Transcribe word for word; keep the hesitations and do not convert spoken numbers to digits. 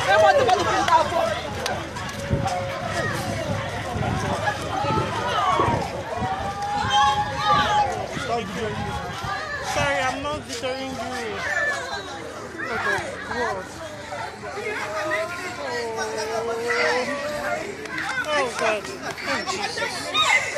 Sorry, I'm not videoing you. Oh, God. Oh, oh God. Oh, Jesus.